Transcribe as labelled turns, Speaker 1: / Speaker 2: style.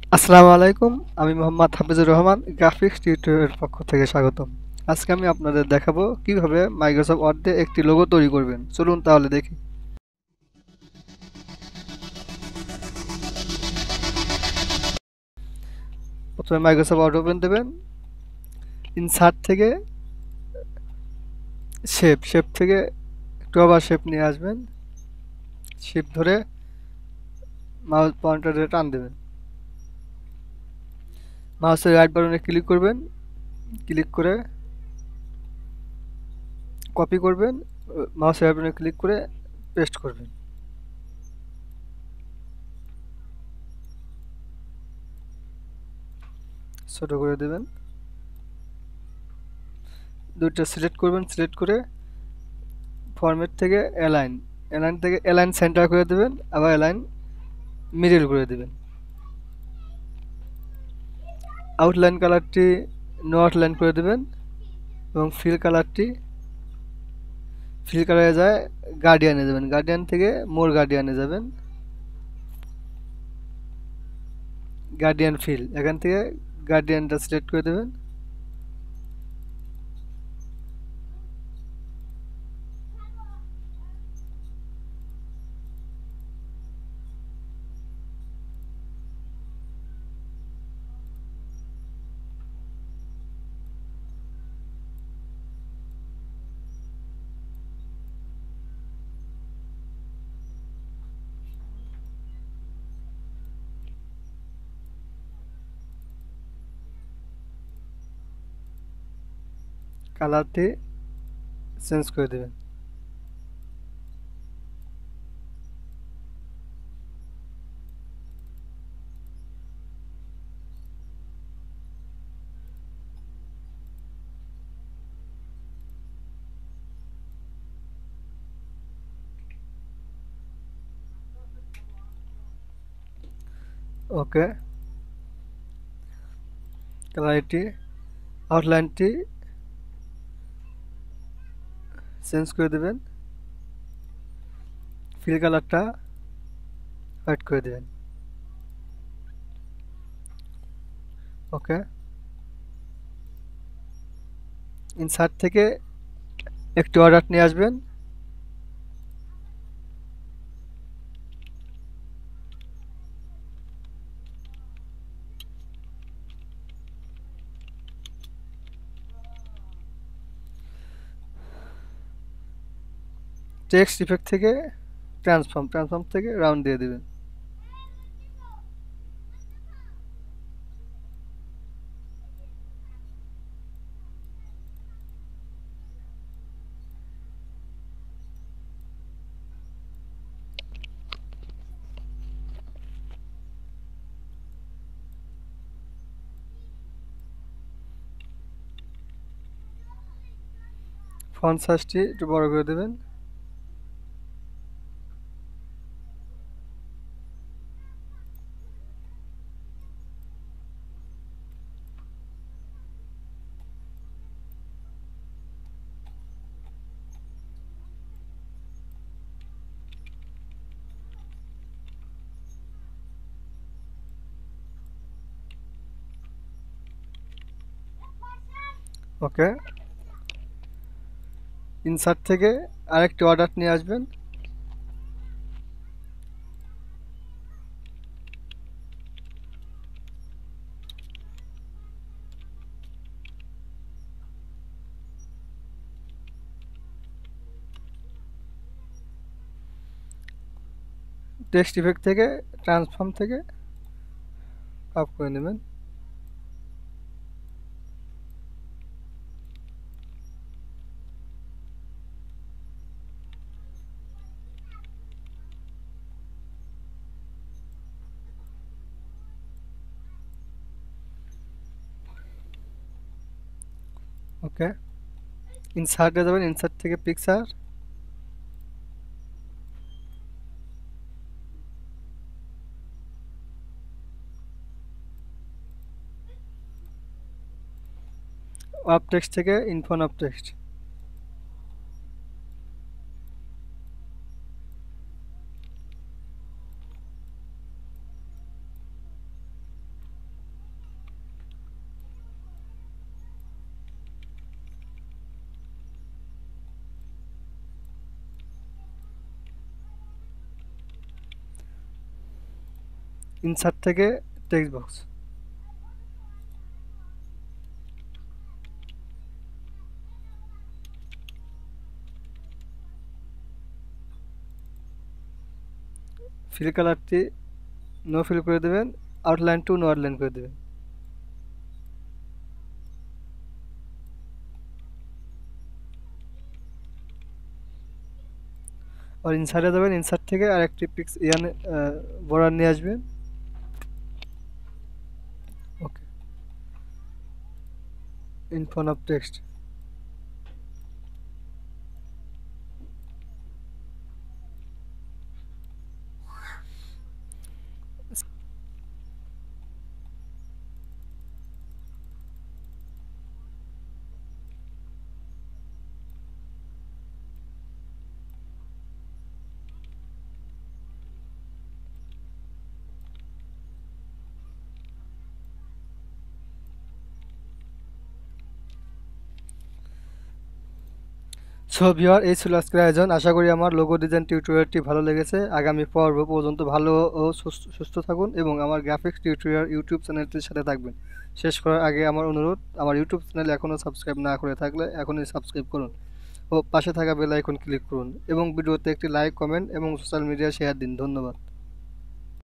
Speaker 1: আসসালামু আলাইকুম। আমি মোহাম্মদ হাফিজুর রহমান, গ্রাফিক্স টিউটোরিয়ালের পক্ষ থেকে স্বাগতম। আজকে আমি আপনাদের দেখাবো কিভাবে মাইক্রোসফট ওয়ার্ড দিয়ে একটি লোগো তৈরি করবেন। চলুন তাহলে দেখি। প্রথমে মাইক্রোসফট ওয়ার্ড ওপেন দেবেন। ইনসার্ট থেকে শেপ থেকে একটু আবার শেপ নিয়ে আসবেন। শেপ ধরে মাউস পয়েন্টার দিয়ে টান দেবেন। মাউসের রাইট বাটনে ক্লিক করবেন। ক্লিক করে কপি করবেন। মাউসের রাইট বাটনে ক্লিক করে পেস্ট করবেন। ছোট করে দেবেন। দুইটা সিলেক্ট করবেন। সিলেক্ট করে ফরম্যাট থেকে অ্যালাইন থেকে অ্যালাইন সেন্টার করে দেবেন, আবার অ্যালাইন মিডল করে দেবেন। আউটলাইন কালারটি নো আউটলাইন করে দেবেন এবং ফিল কালারে যায় গার্ডিয়ানে যাবেন। গার্ডিয়ান থেকে মোর গার্ডিয়ানে যাবেন। গার্ডিয়ান ফিল এখান থেকে গার্ডিয়ানটা সিলেক্ট করে দেবেন। কালারটি চেঞ্জ করে দেবেন। ওকে, কালারটি আউটলাইনটি চেঞ্জ করে দেবেন। ফিল কালারটা হোয়াইট করে দেবেন। ওকে, ইনসার্ট থেকে একটি অর্ডার নিয়ে আসবেন। টেক্সট ইফেক্ট থেকে ট্রান্সফর্ম থেকে রাউন্ড দিয়ে দেবেন। ফন্ট সাইজটি একটু বড় করে দেবেন। ওকে, ইনসার্ট থেকে আরেকটি অর্ডার নিয়ে আসবেন। টেক্সট ইফেক্ট থেকে ট্রান্সফর্ম থেকে আপ করে নেবেন। ওকে, ইনসার্টে যাবেন। ইনসার্ট থেকে পিকচার, অফ টেক্সট থেকে ইনফোন অফ টেক্সট। ইনসার্ট থেকে টেক্সট বক্স। ফিল কালারটি নো ফিল করে দেবেন, আউটলাইন টু নো আউটলাইন করে দেবেন। আর ইনসার্টে যাবেন, ইনসার্ট থেকে আরেকটি পিক্স ইয়ানে বর্ডার নিয়ে আসবেন। Okay, in front of text. So viewer, এই ছিল আজকের আয়োজন। আশা করি আমার লোগো ডিজাইন টিউটোরিয়ালটি ভালো লেগেছে। আগামী পর্ব পর্যন্ত ভালো ও সুস্থ থাকুন এবং আমার গ্রাফিক্স টিউটোরিয়াল ইউটিউব চ্যানেলটির সাথে থাকবেন। শেষ করার আগে আমার অনুরোধ, আমার ইউটিউব চ্যানেল এখনও সাবস্ক্রাইব না করে থাকলে এখনই সাবস্ক্রাইব করুন ও পাশে থাকা বেল আইকন ক্লিক করুন এবং ভিডিওতে একটি লাইক, কমেন্ট এবং সোশ্যাল মিডিয়ায় শেয়ার দিন। ধন্যবাদ।